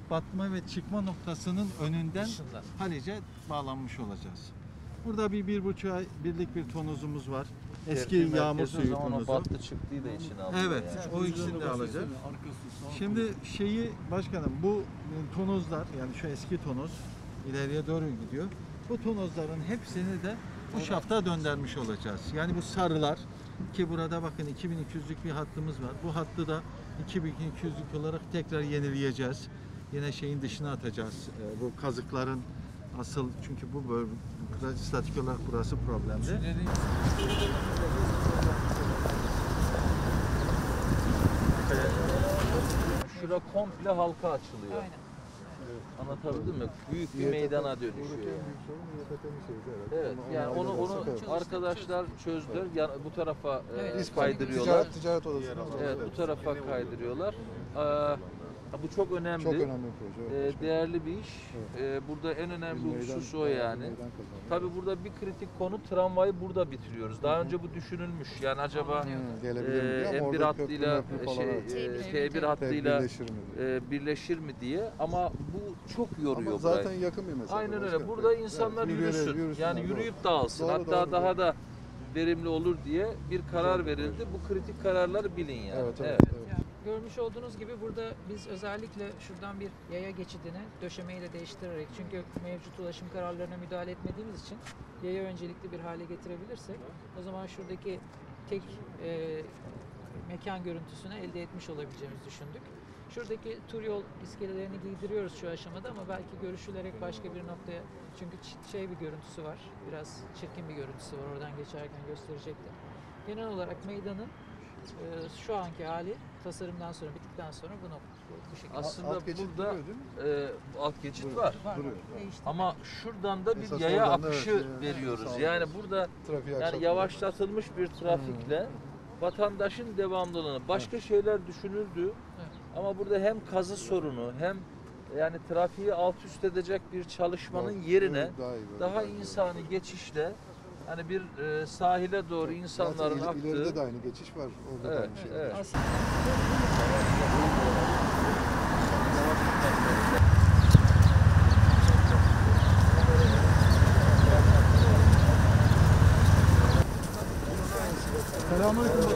batma ve çıkma noktasının önünden Dışından. Halice bağlanmış olacağız. Burada bir 1,5 ay birlik bir tonozumuz var. Eski Terfi yağmur merkezi o suyu zaman tonozu. O battı çıktığı da içine alıyor. Evet, yani. o ikisini de alacağız. Şimdi başkanım bu tonozlar, yani şu eski tonoz ileriye doğru gidiyor. Bu tonozların hepsini de bu şafta döndürmüş olacağız. Yani bu sarılar ki burada bakın 2200'lük bir hattımız var. Bu hattı da 2200'lük olarak tekrar yenileyeceğiz. Yine şeyin dışına atacağız. Bu kazıkların asıl, çünkü bu bölge statik olarak burası problemli. Şura komple halka açılıyor. Aynen. Anlatabildim mi? Büyük bir meydana dönüşüyor. Evet, yani onu arkadaşlar çözdüler. Yani bu tarafa kaydırıyorlar. Ticaret odası. Evet, bu tarafa kaydırıyorlar. Bu çok önemli. Çok önemli bir proje. Evet. Değerli bir iş. Burada en önemli husus o yani. Tabii burada bir kritik konu, travmayı burada bitiriyoruz. Daha önce bu düşünülmüş. Yani acaba M1 hattıyla T1 hattıyla birleşir mi diye, ama bu çok yoruyor ama zaten burayı. yakın bir mesafe. Aynen öyle. Burada insanlar yürüsün. Yani yürüyüp dağılsın. Doğru, Hatta doğru, daha da verimli olur diye bir karar verildi. Bu kritik kararları bilin yani. Evet. Görmüş olduğunuz gibi burada biz özellikle şuradan bir yaya geçidini döşemeyle değiştirerek, çünkü mevcut ulaşım kararlarına müdahale etmediğimiz için yaya öncelikli bir hale getirebilirsek o zaman şuradaki tek mekan görüntüsünü elde etmiş olabileceğimizi düşündük. Şuradaki tur yol iskelelerini giydiriyoruz şu aşamada, ama belki görüşülerek başka bir noktaya, çünkü bir görüntüsü var, biraz çirkin bir görüntüsü var, oradan geçerken gösterecektim. Genel olarak meydanın şu anki hali tasarımdan sonra, bittikten sonra bu şekilde. Aslında Alt geçit burada duruyor değil mi? alt geçit var. Duruyor. Değişti. Ama şuradan da bir Esas yaya oradan da akışı evet, veriyoruz. sağlıyoruz. Yani burada Trafiği yani akşam- yavaşlatılmış bir trafikle vatandaşın devamlılığını, başka şeyler düşünüldü. Ama burada hem kazı sorunu hem yani trafiği alt üst edecek bir çalışmanın yerine daha insani geçişle, hani bir sahile doğru insanların Zaten aktığı. ileride de aynı geçiş var. Orada da Evet, aynı şey. evet. Selamünaleyküm.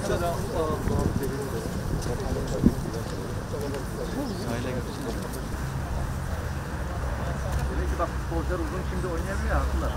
Belki bak futbolcular uzun şimdi oynayamıyor aslında.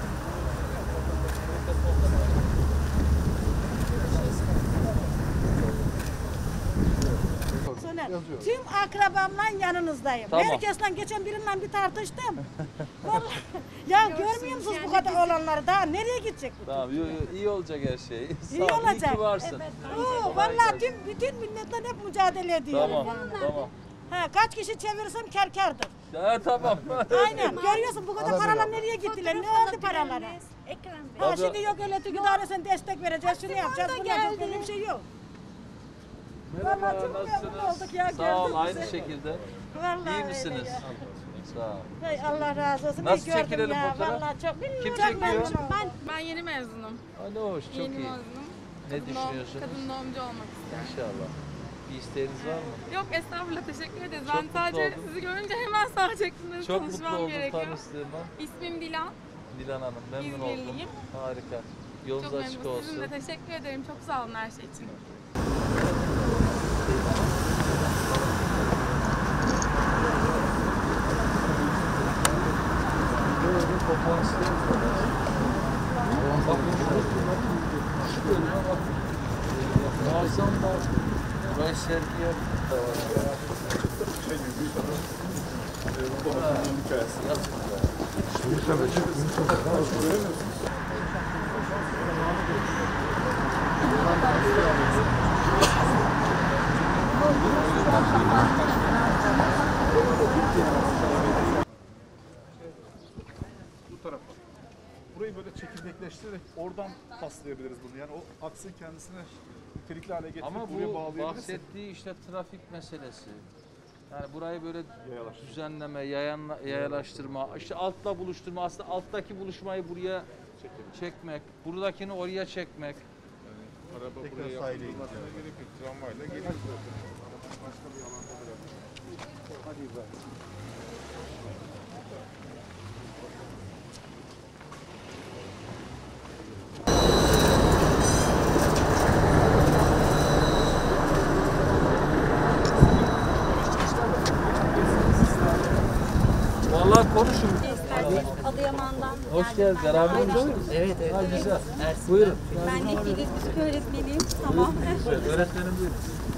Tüm akrabamla yanınızdayım. Tamam. Herkesle geçen birinden bir tartıştım. Vallahi, ya görmüyor musunuz bu kadar olanları? Daha nereye gidecek bu? Tamam, iyi olacak her şey. Sağ İyi ol, olacak. İyi ki varsın. Oo, vallahi bütün milletle hep mücadele ediyorum. Tamam. Ha, kaç kişi çevirirsem kârdır. Tamam. Aynen. Görüyorsun bu kadar paralar nereye gittiler? Ne oldu paralara? Ha, şimdi yok elektrik idaresine destek vereceğiz, şunu yapacağız, bunu yapacağız. Böyle bir şey yok. Vallahi çok memnun olduk ya. Sağ ol, gördük aynı bizi. şekilde. Vallahi İyi öyle misiniz? ya. Sağ ol. Hay Allah razı olsun. Nasıl İyi gördüm çekilelim ya. fotoğraf? Vallahi çok Kim çok çekiyor? memnun oldum. Ben yeni mezunum. Ne hoş, çok Yeni iyi. mezunum. Ne düşünüyorsunuz? Kadın doğumcu olmak istiyorum. İnşallah. Bir isteğiniz var mı? Yok estağfurullah, teşekkür ederiz. Çok Ben mutlu sadece oldum. sizi görünce hemen sağ çektim. Çok mutlu Tanışmam oldum gerekiyor. tanıştığıma. İsmim Dilan. Dilan Hanım, memnun oldum. İzmirliyim. Harika. Çok Yolunuz açık memnunum. olsun. Sizin de teşekkür ederim. Çok sağ olun her şey için. Burayı sergiye Bu tarafa. Burayı böyle çekirdekleştirerek oradan paslayabiliriz bunu. Yani o aksın kendisine nitelikli hale getirip Ama buraya bu bağlayabilirsek. bahsettiği işte trafik meselesi. Yani burayı böyle Yayalaştırma. düzenleme, yayalaştırma, işte altla buluşturma, aslında alttaki buluşmayı buraya çekmek, buradakini oraya çekmek. Araba Tekrar buraya sahile yapılmasına gerek yok. Tramvayla geliyoruz zaten. Başka bir alanda bırakmak. Vallahi konuşun. Adıyaman'dan Hoş geldin. Beraber mi? Evet, evet. Ha, güzel. Buyurun. Ben de İngiliz müzik öğretmeniyim. Tamam. Öğretmenim buyurun.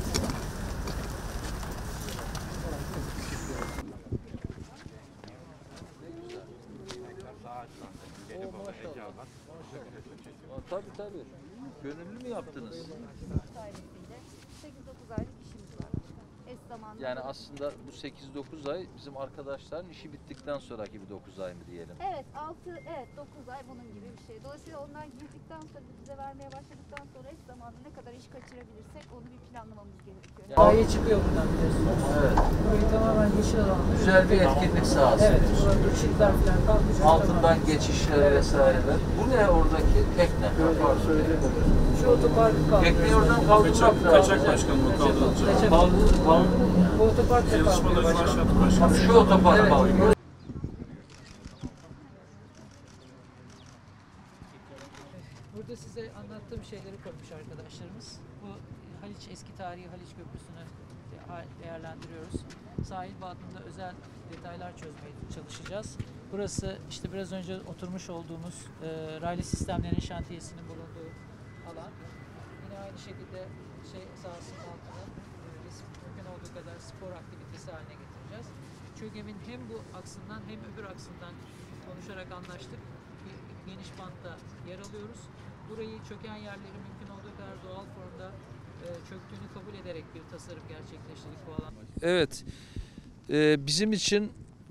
Tabii tabii. Gönüllü mü yaptınız? 8-9 aylık işimiz var. Eş zamanlı. Yani aslında bu 8-9 ay bizim arkadaşların işi bittikten sonraki bir 9 ay mı diyelim? Evet, 9 ay bunun gibi bir şey. Dolayısıyla onlar girdikten sonra bize vermeye başladıktan sonra eş zamanlı ne kadar iş kaçırabilirsek onu bir planlamamız gerekiyor. Dahi çıkıyor buradan biliyorsunuz. Evet. Burayı tamamen yeşil alan. Güzel bir etkinlik sahası. Evet, burada ışıklar falan kalkacak. Altından geçişler vesaireler. Bu ne oradaki tekne? Şu otoparkı kaldı. Tekneyi oradan kaldırmak lazım. Kaçak başkanlığı kaldırılacak. Kaldırın. Bu otopark da kalkıyor. Çalışmaları başlattık Bak başkanım. şu otopark kalkıyor. Burada size anlattığım şeyleri koymuş arkadaşlarımız. Bu Haliç, eski tarihi Haliç Köprüsü'nü değerlendiriyoruz. Sahil bandında özel detaylar çözmeye çalışacağız. Burası işte biraz önce oturmuş olduğumuz raylı sistemlerin şantiyesinin bulunduğu alan. Yine aynı şekilde sahasının altını biz mümkün olduğu kadar spor aktivitesi haline getireceğiz. ÇÖGEM'in hem bu aksından hem öbür aksından konuşarak anlaştık. Bir geniş bantta yer alıyoruz. Burayı çöken yerleri mümkün olduğu kadar doğal formda çöktüğünü kabul ederek bir tasarım gerçekleştirdik bu alanda. Evet. Bizim için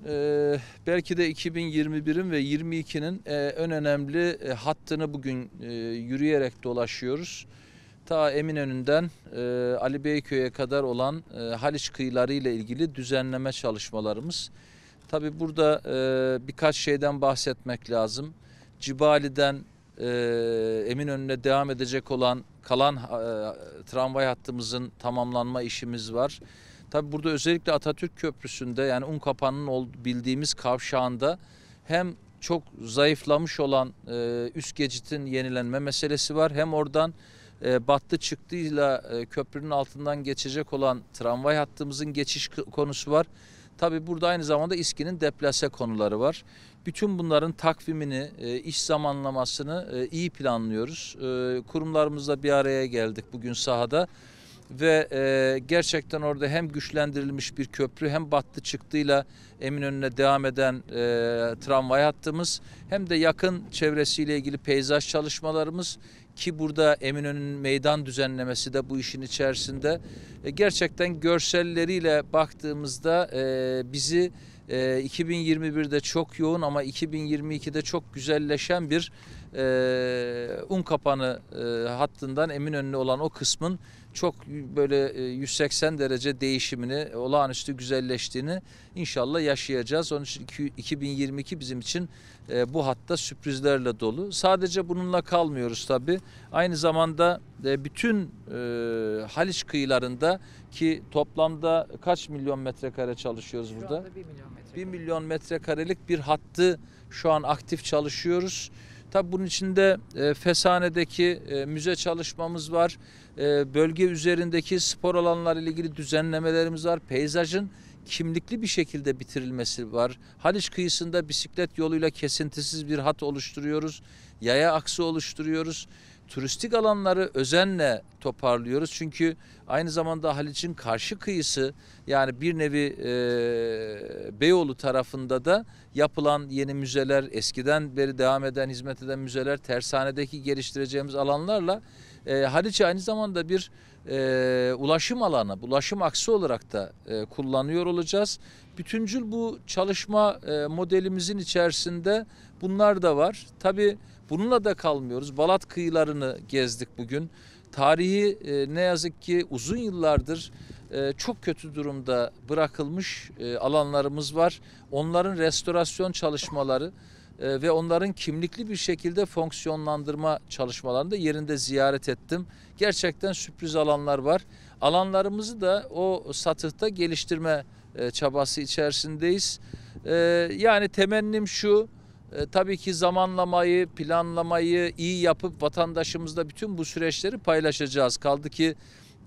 belki de 2021'in ve 22'nin en önemli hattını bugün yürüyerek dolaşıyoruz. Ta Eminönü'nden Ali Beyköy'e kadar olan Haliç kıyıları ile ilgili düzenleme çalışmalarımız. Tabii burada birkaç şeyden bahsetmek lazım. Cibali'den Eminönü'ne devam edecek olan kalan tramvay hattımızın tamamlanma işimiz var. Tabii burada özellikle Atatürk Köprüsü'nde yani Unkapanı'nın bildiğimiz kavşağında hem çok zayıflamış olan üst geçitin yenilenme meselesi var. Hem oradan battı çıktığıyla köprünün altından geçecek olan tramvay hattımızın geçiş konusu var. Tabii burada aynı zamanda İSKİ'nin deplase konuları var. Bütün bunların takvimini, iş zamanlamasını iyi planlıyoruz. Kurumlarımızla bir araya geldik bugün sahada. Ve gerçekten orada hem güçlendirilmiş bir köprü hem battı çıktığıyla Eminönü'ne devam eden tramvay hattımız hem de yakın çevresiyle ilgili peyzaj çalışmalarımız ki burada Eminönü'nün meydan düzenlemesi de bu işin içerisinde. Gerçekten görselleriyle baktığımızda bizi 2021'de çok yoğun ama 2022'de çok güzelleşen bir Unkapanı hattından Eminönü'ne olan o kısmın çok böyle 180 derece değişimini, olağanüstü güzelleştiğini inşallah yaşayacağız. Onun için 2022 bizim için bu hatta sürprizlerle dolu. Sadece bununla kalmıyoruz tabii. Aynı zamanda bütün Haliç kıyılarında ki toplamda kaç milyon metrekare çalışıyoruz Şu burada? anda 1 milyon metrekare. 1 milyon metrekarelik bir hattı şu an aktif çalışıyoruz. Tabii bunun içinde Fesane'deki müze çalışmamız var. Bölge üzerindeki spor alanları ile ilgili düzenlemelerimiz var. Peyzajın kimlikli bir şekilde bitirilmesi var. Haliç kıyısında bisiklet yoluyla kesintisiz bir hat oluşturuyoruz. Yaya aksı oluşturuyoruz. Turistik alanları özenle toparlıyoruz. Çünkü aynı zamanda Haliç'in karşı kıyısı yani bir nevi Beyoğlu tarafında da yapılan yeni müzeler, eskiden beri devam eden, hizmet eden müzeler, tersanedeki geliştireceğimiz alanlarla Haliç'i aynı zamanda bir ulaşım alanı, ulaşım aksı olarak da kullanıyor olacağız. Bütüncül bu çalışma modelimizin içerisinde bunlar da var. Tabii bununla da kalmıyoruz. Balat kıyılarını gezdik bugün. Tarihi ne yazık ki uzun yıllardır çok kötü durumda bırakılmış alanlarımız var. Onların restorasyon çalışmaları ve onların kimlikli bir şekilde fonksiyonlandırma çalışmalarını da yerinde ziyaret ettim. Gerçekten sürpriz alanlar var. Alanlarımızı da o satıhta geliştirme çabası içerisindeyiz. Yani temennim şu, tabii ki zamanlamayı, planlamayı iyi yapıp vatandaşımızla bütün bu süreçleri paylaşacağız. Kaldı ki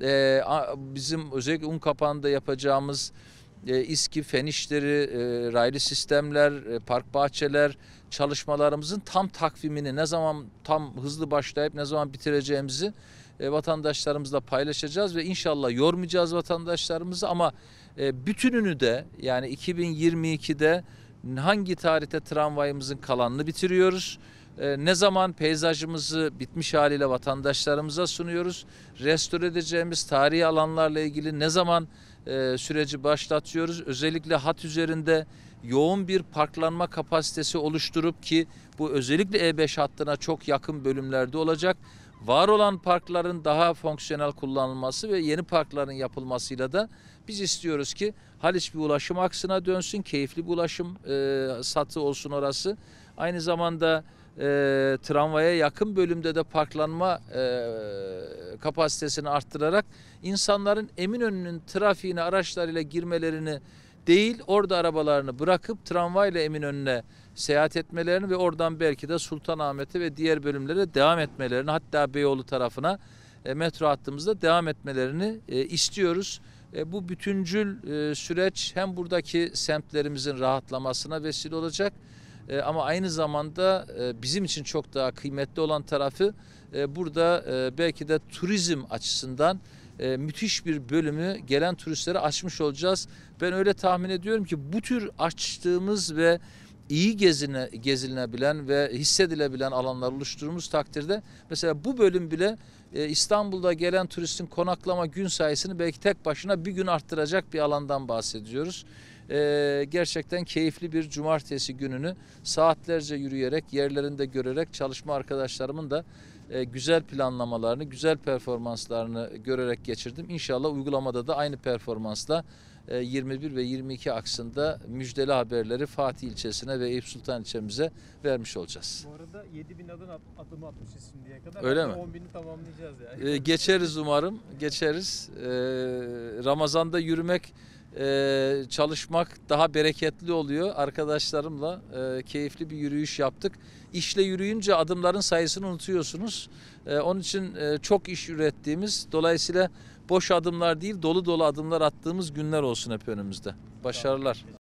bizim özellikle Unkapanı'nda yapacağımız İSKİ, fen işleri, raylı sistemler, park bahçeler çalışmalarımızın tam takvimini ne zaman tam hızlı başlayıp ne zaman bitireceğimizi vatandaşlarımızla paylaşacağız ve inşallah yormayacağız vatandaşlarımızı ama bütününü de yani 2022'de hangi tarihte tramvayımızın kalanını bitiriyoruz? Ne zaman peyzajımızı bitmiş haliyle vatandaşlarımıza sunuyoruz? Restore edeceğimiz tarihi alanlarla ilgili ne zaman süreci başlatıyoruz? Özellikle hat üzerinde yoğun bir parklanma kapasitesi oluşturup ki bu özellikle E5 hattına çok yakın bölümlerde olacak. Var olan parkların daha fonksiyonel kullanılması ve yeni parkların yapılmasıyla da biz istiyoruz ki Haliç bir ulaşım aksına dönsün, keyifli bir ulaşım satı olsun orası. Aynı zamanda tramvaya yakın bölümde de parklanma kapasitesini arttırarak insanların Eminönü'nün trafiğine araçlarıyla girmelerini değil, orada arabalarını bırakıp tramvayla Eminönü'ne seyahat etmelerini ve oradan belki de Sultanahmet'e ve diğer bölümlere devam etmelerini, hatta Beyoğlu tarafına metro hattımızda devam etmelerini istiyoruz. Bu bütüncül süreç hem buradaki semtlerimizin rahatlamasına vesile olacak ama aynı zamanda bizim için çok daha kıymetli olan tarafı burada belki de turizm açısından müthiş bir bölümü gelen turistlere açmış olacağız. Ben öyle tahmin ediyorum ki bu tür açtığımız ve iyi gezilinebilen ve hissedilebilen alanlar oluşturduğumuz takdirde mesela bu bölüm bile İstanbul'da gelen turistin konaklama gün sayısını belki tek başına bir gün arttıracak bir alandan bahsediyoruz. Gerçekten keyifli bir cumartesi gününü saatlerce yürüyerek, yerlerinde görerek çalışma arkadaşlarımın da güzel planlamalarını, güzel performanslarını görerek geçirdim. İnşallah uygulamada da aynı performansla 21 ve 22 aksında müjdeli haberleri Fatih ilçesine ve Eyüp Sultan ilçemize vermiş olacağız. Bu arada 7.000 adım atmışız şimdiye kadar. Öyle mi? 10.000'i tamamlayacağız yani. Geçeriz umarım, geçeriz. Ramazan'da yürümek, çalışmak daha bereketli oluyor. Arkadaşlarımla keyifli bir yürüyüş yaptık. İşle yürüyünce adımların sayısını unutuyorsunuz. Onun için çok iş ürettiğimiz, dolayısıyla boş adımlar değil, dolu dolu adımlar attığımız günler olsun hep önümüzde. Başarılar.